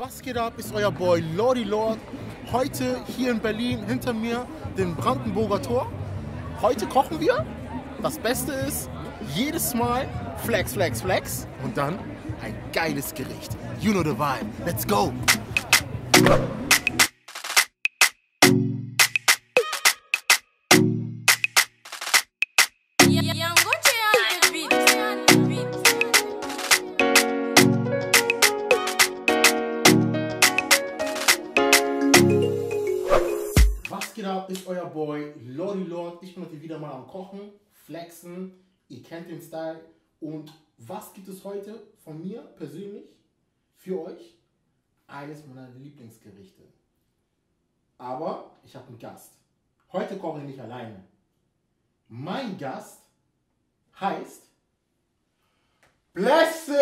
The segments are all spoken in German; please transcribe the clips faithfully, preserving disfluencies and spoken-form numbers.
Was geht ab, ist euer Boy Lordy Lord. Heute hier in Berlin, hinter mir, dem Brandenburger Tor. Heute kochen wir. Das Beste ist, jedes Mal Flex, Flex, Flex und dann ein geiles Gericht. You know the vibe. Let's go! Was geht ab, ist euer Boy Lordy Lord. Ich bin heute wieder mal am Kochen, flexen. Ihr kennt den Style. Und was gibt es heute von mir persönlich für euch? Eines meiner Lieblingsgerichte. Aber ich habe einen Gast. Heute koche ich nicht alleine. Mein Gast heißt Blessing!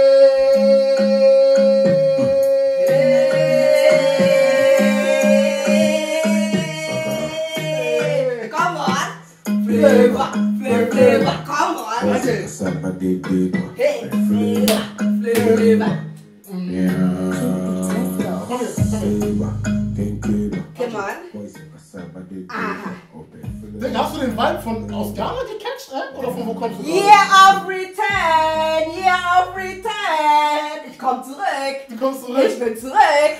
Come on! Flavor, flavor, flavor, come on! Okay. Hey, flavor, flavor. Come on. Aha. Hast du den Vibe von aus Ghana gecatcht, äh? Oder von wo kommst du? Year of Return, Year of Return. Ich komm zurück. Du kommst zurück. Ich bin zurück.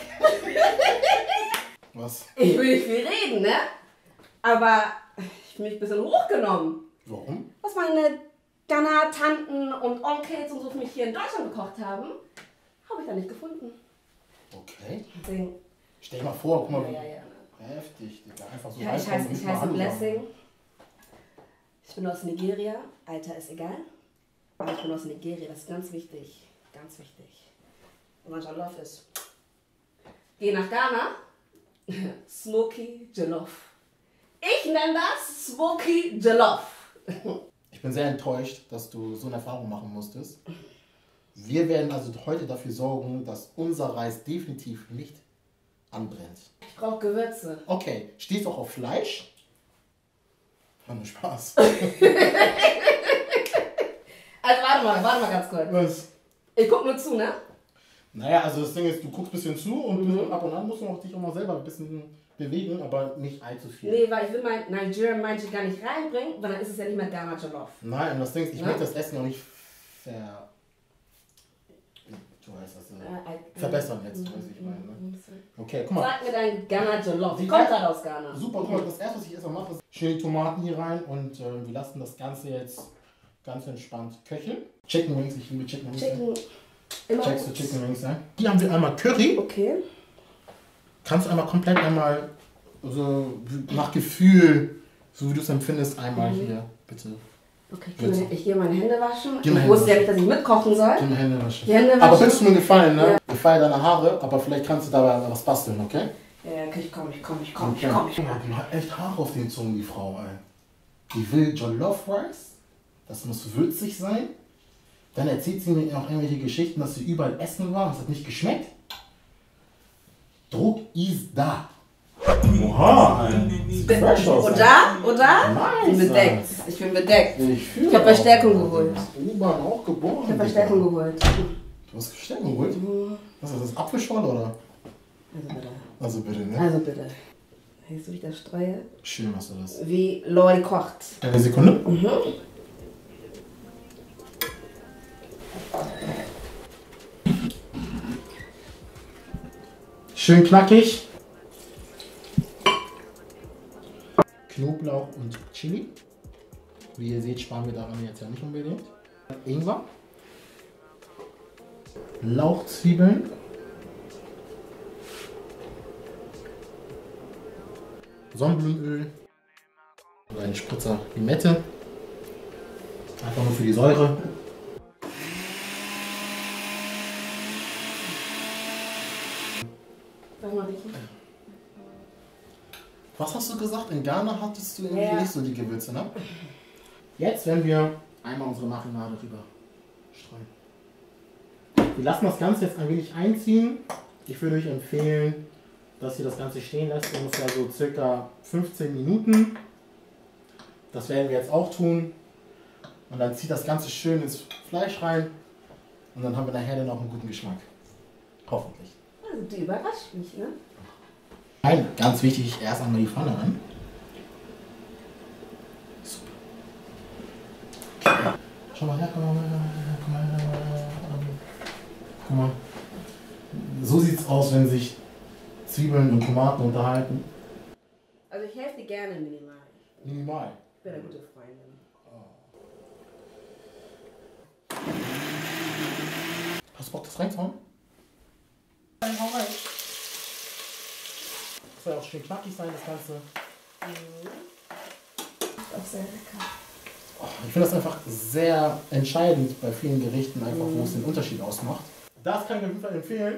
Was? Ich will nicht viel reden, ne? Aber ich bin mich ein bisschen hochgenommen. Warum? Was meine Ghana-Tanten und Onkels und so für mich hier in Deutschland gekocht haben, habe ich da nicht gefunden. Okay. Deswegen, Stell dir mal vor, guck mal. ja, ja, ja. Heftig, Digga. Einfach so Ja, ich reinkommen heiße, und ich nicht mal heiße Hallo Blessing. sagen. Ich bin aus Nigeria. Alter ist egal. Aber ich bin aus Nigeria. Das ist ganz wichtig. Ganz wichtig. Und mein Jollof ist. Geh nach Ghana. Smoky Jollof. Ich nenne das Smoky Jollof. Ich bin sehr enttäuscht, dass du so eine Erfahrung machen musstest. Wir werden also heute dafür sorgen, dass unser Reis definitiv nicht anbrennt. Ich brauche Gewürze. Okay, stehst du auch auf Fleisch? War nur Spaß. Also warte mal, warte mal ganz kurz. Was? Ich guck nur zu, ne? Naja, also das Ding ist, du guckst ein bisschen zu und Mhm. ab und an musst du auch dich auch mal selber ein bisschen bewegen, aber nicht allzu viel. Nee, weil ich will mein Nigerian Magic gar nicht reinbringen, weil dann ist es ja nicht mehr Ghana Jollof. Nein, und das Ding ist, ich Ja? möchte das Essen auch nicht ver... Du weißt das, äh, Äh, äh, verbessern jetzt, weiß ich meine. Ne? Okay, guck mal. Sag mir dein Ghana Jollof. Die Ich komme erste- gerade aus Ghana. Super, guck mal, das erste, was ich erstmal mache, ist schön die Tomaten hier rein und äh, wir lassen das Ganze jetzt ganz entspannt köcheln. Chicken Wings, ich liebe Chicken Wings. Chicken. Immer Checkst du gut. Chicken Wings, ja? Hier haben wir einmal Curry. Okay. Kannst du einmal komplett einmal so nach Gefühl, so wie du es empfindest, einmal Mhm. hier, bitte. Okay, ich, gehe meine, ich gehe meine Hände waschen. Geh mal Ich Hände wusste ja waschen. nicht, dass ich mitkochen soll. Gib mir Hände waschen. Die Hände Aber waschen. bitte mir einen Gefallen, ne? Ja. Ich feiere deine Haare, aber vielleicht kannst du dabei was basteln, okay? Ja, ja, okay, ich komme, ich komme, ich komme, ich Okay. komme. Ich Guck mal, die hat echt Haare auf den Zungen, die Frau, ey. Die will Jollof Rice, das muss würzig sein. Dann erzählt sie mir auch irgendwelche Geschichten, dass sie überall essen war und es hat nicht geschmeckt. Druck ist da. Oha, ey. Sieht fresh aus, ey. Oder? Oder? Nice, Ich bin bedeckt. Ich bin bedeckt. Ich, fühle Ich hab auch. Verstärkung geholt. U-Bahn auch geboren. Ich habe Verstärkung Digga. geholt. Du hast Verstärkung geholt? Was ist das, das Apfelschorle oder? Also bitte. Also bitte, ne? Also bitte. Siehst du, wie ich das streue? Schön machst du das. Wie Lordy kocht. Eine Sekunde. Mhm. Schön knackig. Knoblauch und Chili. Wie ihr seht, sparen wir daran jetzt ja nicht unbedingt. Ingwer. Lauchzwiebeln. Sonnenblumenöl. Und ein Spritzer Limette. Einfach nur für die Säure. Sag mal, riechen. Was hast du gesagt? In Ghana hattest du irgendwie Ja. nicht so die Gewürze, ne? Jetzt werden wir einmal unsere Marinade rüber streuen. Wir lassen das Ganze jetzt ein wenig einziehen. Ich würde euch empfehlen, dass ihr das Ganze stehen lasst, ungefähr so circa fünfzehn Minuten. Das werden wir jetzt auch tun. Und dann zieht das Ganze schön ins Fleisch rein. Und dann haben wir nachher dann auch einen guten Geschmack. Hoffentlich. Ja, Also, die überrascht mich, ne? Nein, ganz wichtig, erst einmal die Pfanne an. Super. Okay. Schau mal her, komm mal, komm mal, guck mal. So sieht's aus, wenn sich Zwiebeln und Tomaten unterhalten. Also ich helfe dir gerne minimal. Minimal. Ich bin eine gute Freundin. Hast du Bock, das reinzuhauen? Nein, hau rein. Das soll auch schön knackig sein, das Ganze. Mhm. Ist auch sehr lecker. Oh, ich finde das einfach sehr entscheidend bei vielen Gerichten, einfach mhm. wo es den Unterschied ausmacht. Das kann ich auf jeden Fall empfehlen.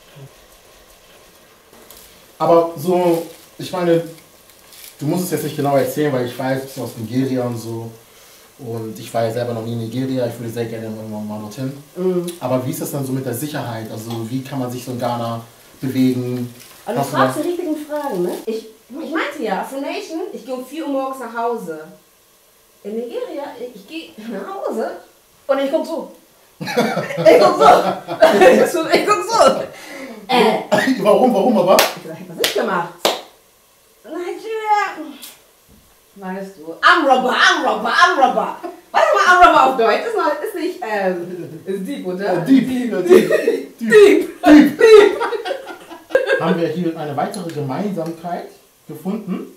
Aber so, ich meine, du musst es jetzt nicht genau erzählen, weil ich weiß, du bist aus Nigeria und so. Und ich war ja selber noch nie in Nigeria, ich würde sehr gerne irgendwann mal dorthin. Mhm. Aber wie ist das dann so mit der Sicherheit? Also wie kann man sich so in Ghana bewegen? Also du fragst die richtigen Fragen, ne? Ich, ich meinte ja, Nation, ich gehe um vier Uhr morgens nach Hause. In Nigeria, ich, ich gehe nach Hause und ich guck so. ich guck so. ich guck so. Äh. Warum, warum aber? Ich sag, was ich gemacht? Nigeria. Weißt du, Armrobber, Armrobber, Armrobber. Was ist mal Armrobber auf Deutsch? Ist, noch, ist nicht, ähm, ist Dieb, oder? Ja, Dieb. Dieb. Ja, Dieb. Dieb. Dieb. Dieb. Dieb. Haben wir hier eine weitere Gemeinsamkeit gefunden.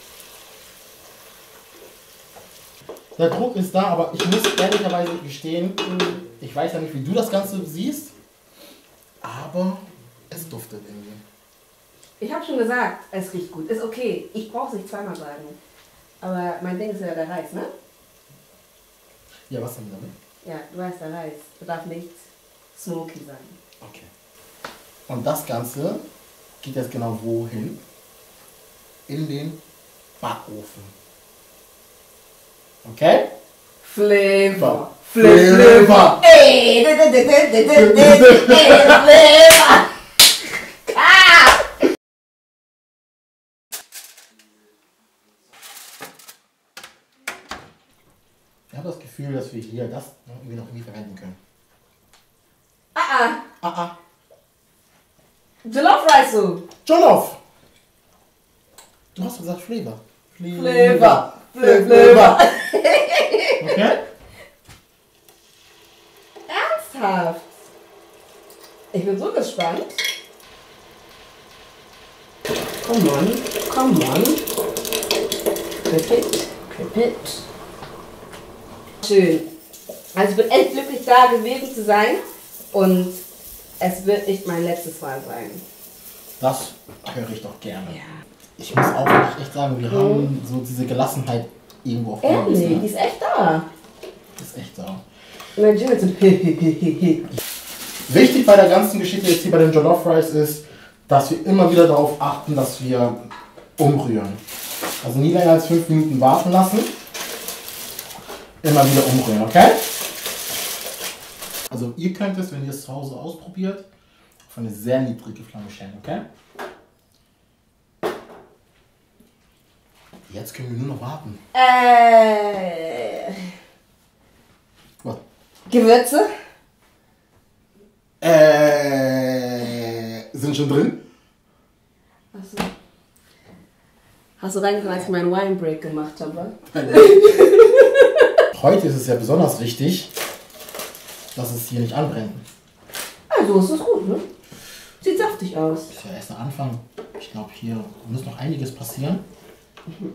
Der Druck ist da, aber ich muss ehrlicherweise gestehen, ich weiß ja nicht, wie du das Ganze siehst, aber es duftet irgendwie. Ich habe schon gesagt, es riecht gut. Ist okay. Ich brauche es nicht zweimal sagen. Aber mein Ding ist ja der Reis, ne? Ja, was denn damit? Ja, du weißt, der Reis. Der darf nicht smoky sein. Okay. Und das Ganze geht jetzt genau wohin? In den Backofen. Okay? Flavor. Flavor. Ey, Flavor. Ich habe das Gefühl, dass wir hier das irgendwie noch irgendwie verwenden können. Ah, ah. Ah, ah. Jollof Rice so. Jollof! Du hast gesagt Flavor. Flavor. Flavor. Okay? Ernsthaft? Ich bin so gespannt. Come on, come on. Clip it, clip it. Schön. Also ich bin echt glücklich, da gewesen zu sein und es wird nicht mein letztes Mal sein. Das höre ich doch gerne. Ja. Ich muss auch echt sagen, wir mhm. haben so diese Gelassenheit irgendwo auf der Ehrlich, ne? Die ist echt da. Die ist echt da. Nigeria ist Wichtig bei der ganzen Geschichte jetzt hier bei den Jollof Rice ist, dass wir immer wieder darauf achten, dass wir umrühren. Also nie länger als fünf Minuten warten lassen. Immer wieder umrühren, okay? Also ihr könnt es, wenn ihr es zu Hause ausprobiert, auf eine sehr niedrige Flamme stellen, okay? Jetzt können wir nur noch warten. Äh. Was? Gewürze? Äh. Sind schon drin? Achso. Hast du reingekommen, als ich meinen Wine Break gemacht habe? Heute ist es ja besonders wichtig, dass es hier nicht anbrennt. Also ist das gut, ne? Sieht saftig aus. Das ist ja erst der Anfang. Ich glaube, hier muss noch einiges passieren. Mhm.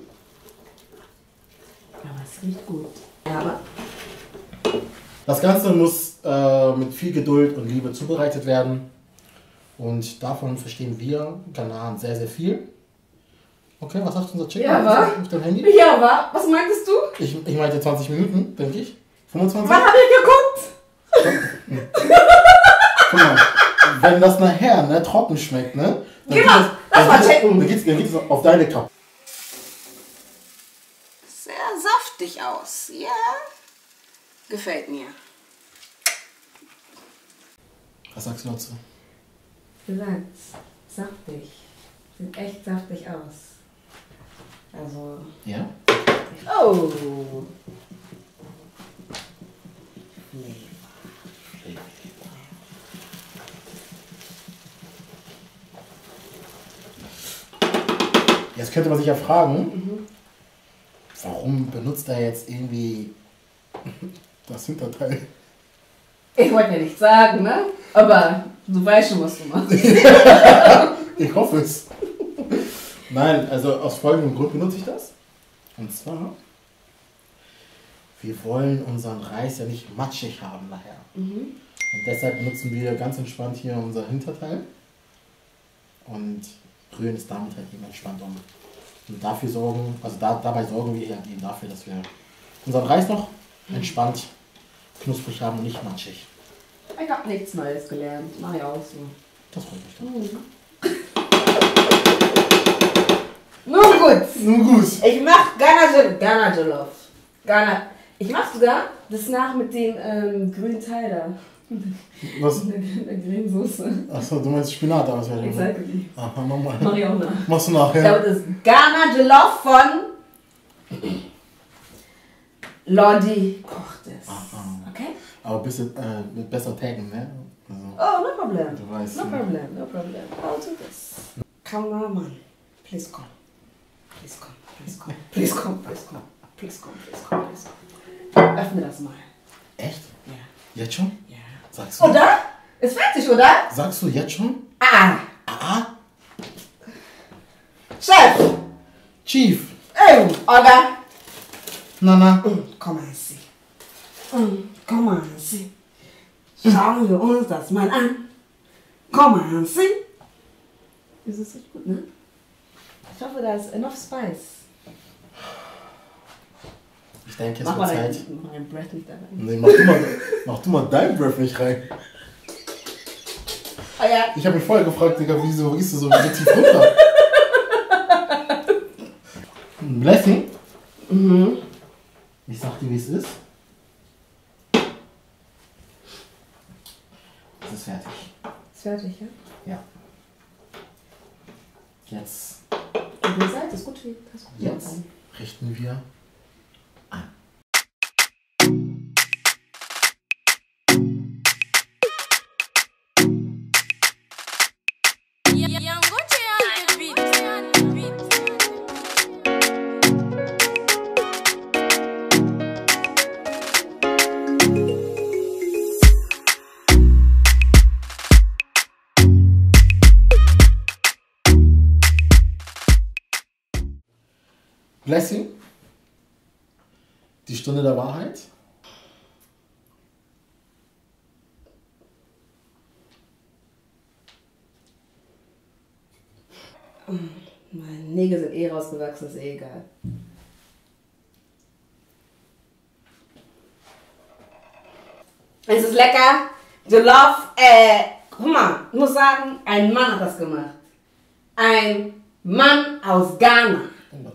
Aber es riecht gut. Ja, aber das Ganze muss äh, mit viel Geduld und Liebe zubereitet werden. Und davon verstehen wir Ghanaren sehr, sehr viel. Okay, was sagt unser Chicken? Ja, wa? Auf deinem Handy? Ja, wa? Was meintest du? Ich, ich meinte zwanzig Minuten, denke ich. fünfundzwanzig? Wann hab ich geguckt? Guck mal, wenn das nachher ne, trocken schmeckt, ne? Dann Geh mal, lass mal checken. Dann geht's, dann geht's auf deine Kappe. Sehr saftig aus, ja. Gefällt mir. Was sagst du dazu? Du sagst, saftig. Sieht echt saftig aus. Also. Ja? Oh! Jetzt könnte man sich ja fragen, mhm. warum benutzt er jetzt irgendwie das Hinterteil? Ich wollte ja nicht sagen, ne? Aber du weißt schon, was du machst. Ich hoffe es. Nein, also aus folgendem Grund benutze ich das. Und zwar, wir wollen unseren Reis ja nicht matschig haben nachher. Mhm. Und deshalb benutzen wir ganz entspannt hier unser Hinterteil. Und rühren es damit halt eben entspannt um. Und dafür sorgen, also da, dabei sorgen wir halt eben dafür, dass wir unseren Reis noch entspannt knusprig haben und nicht matschig. Ich habe nichts Neues gelernt. Mach ich auch so. Das freut mich doch. Mhm. Nun gut. Nun gut. Ich mach Ghana, Ghana Jollof. Ghana. Ich mach sogar das nach mit dem ähm, grünen Teil da. Was? Der, der grünen Soße. Achso, du meinst Spinat aus, ja. Exactly. Aha, mach mal. Mach ich auch nach. Machst du nachher? Ja, das Ghana Jollof von Lodi kocht es. Aha. Okay? Aber ein bisschen äh, mit besser taggen, ne? Also, oh, no problem. Du weißt, no ja. problem, no problem. I'll do this. Cameraman, please come. Please come, please come. Please come, please come. Please come, please come, please come. Öffne das mal. Echt? Ja. Jetzt schon? Ja. Sagst du? Oder? Ist fertig, oder? Sagst du jetzt schon? Ah. Ah? Chef! Chief! Hey, oder? Nana. Mm, komm mal, sie. Mm, komm mal, sie. Schauen wir uns das mal an. Komm mal, sie. Ist es nicht gut, ne? Ich hoffe, da ist enough spice. Ich denke, es Mach wird mal Zeit. dein, mach dein Breath nicht da rein. Nee, mach du, mal, mach du mal dein Breath nicht rein. Oh ja. Ich habe mich vorher gefragt, Digga, wieso riechst du so, so tief runter? Ein Blessing? Mhm. Ich sag dir, wie es ist. Es ist fertig. Ist fertig, ja? Ja. Jetzt, Und ihr seid, ist gut wie das. jetzt richten wir an. Blessing, die Stunde der Wahrheit. Meine Nägel sind eh rausgewachsen, ist eh egal. Es ist lecker. Jollof, äh, guck mal, ich muss sagen, ein Mann hat das gemacht. Ein Mann aus Ghana.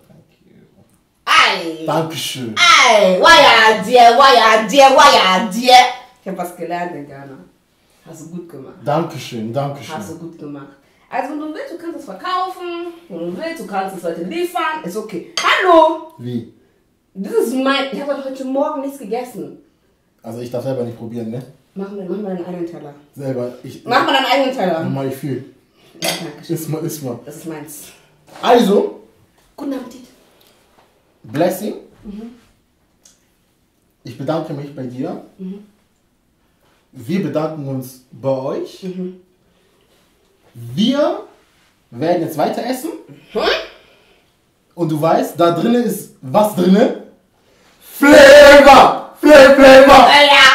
Ei! Dankeschön. Ei! Waya dir, waya dir, waya dir. Ich habe was gelernt in Ghana. Hast du gut gemacht. Dankeschön, Dankeschön. Hast du gut gemacht. Also wenn du willst, du kannst es verkaufen. Wenn du willst, du kannst es heute liefern. Ist okay. Hallo! Wie? Das ist mein... Ich habe heute Morgen nichts gegessen. Also ich darf selber nicht probieren, ne? Mach mal, mach mal deinen eigenen Teller. Selber. Ich, Mach mal deinen eigenen Teller. Mach mal, ich fühl. Ja, danke schön. Iss mal, iss mal. Das ist meins. Also, Guten Appetit. Blessing. Mhm. Ich bedanke mich bei dir. Mhm. Wir bedanken uns bei euch. Mhm. Wir werden jetzt weiter essen. Hm? Und du weißt, da drinnen ist was drinne? Flavor! Flavor! Flavor!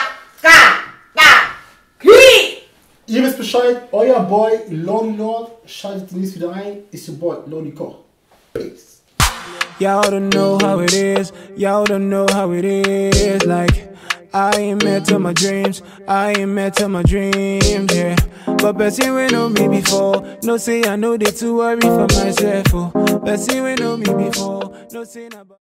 Ihr wisst Bescheid, euer Boy Lodi Lord. Schaltet demnächst wieder ein. Ist your boy Lodi Koch. Peace. Y'all don't know how it is, y'all don't know how it is, like, I ain't met to my dreams, I ain't met to my dreams, yeah, but person we know me before, no say I know they too worry for myself, oh, person we know me before, no say about